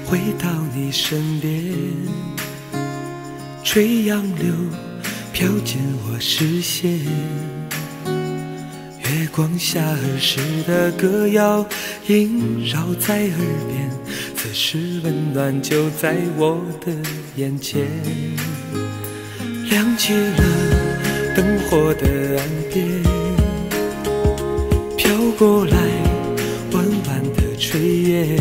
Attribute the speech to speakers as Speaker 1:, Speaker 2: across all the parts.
Speaker 1: 回到你身边，吹杨柳飘进我视线，月光下儿时的歌谣萦绕在耳边，此时温暖就在我的眼前。亮起了灯火的岸边，飘过来弯弯的炊烟，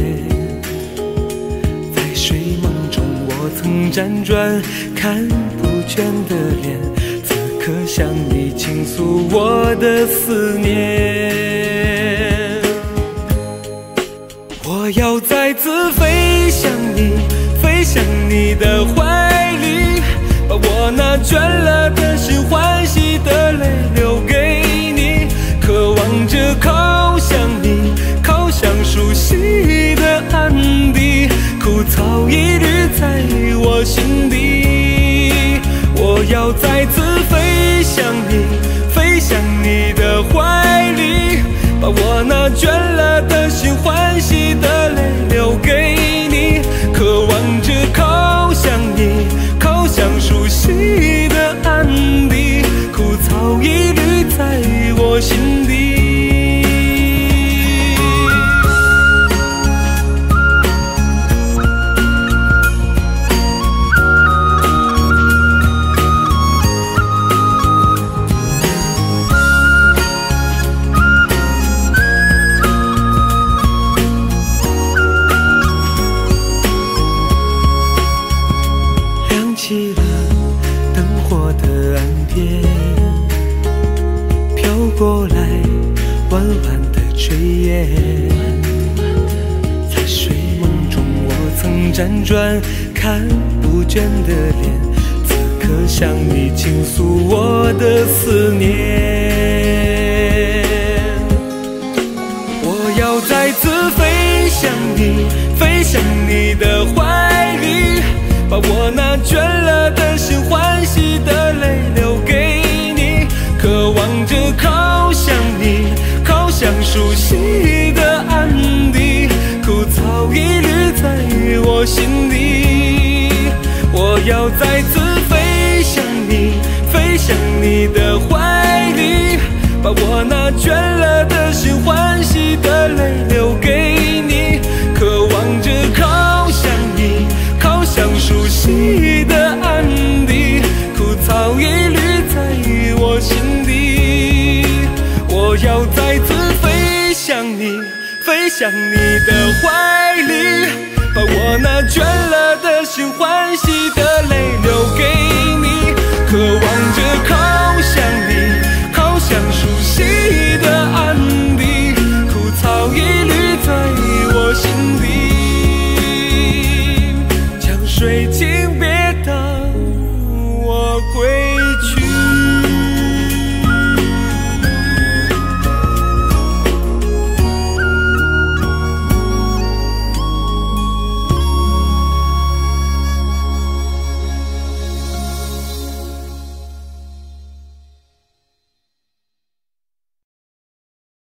Speaker 1: 在睡梦中我曾辗转看不倦的脸，此刻向你倾诉我的思念。我要再次飞向你，飞向你的怀里，把我那倦了的心欢喜的泪留给你，渴望着靠向你，靠向熟悉的岸地，枯草一缕在我心底。我要再次飞向你，飞向你的怀里，把我那倦了的心欢喜的泪留给你，渴望着靠向你，靠向熟悉的岸地，枯草一缕在我心底。起了灯火的岸边，飘过来弯弯的炊烟，在睡梦中我曾辗转看不倦的脸，此刻向你倾诉我的思念。我要再次飞向你，飞向你的怀里，把我那倦了的心欢喜的泪留给你，渴望着靠向你，靠向熟悉的岸地，枯草一缕在我心底。我要再次飞向你，飞向你的怀里，把我那倦了的心欢喜的泪留给你，渴望着靠向你，靠向熟悉的岸地，枯草一缕在我心底。我要再次飞向你，飞向你的怀里，把我那倦了的心欢喜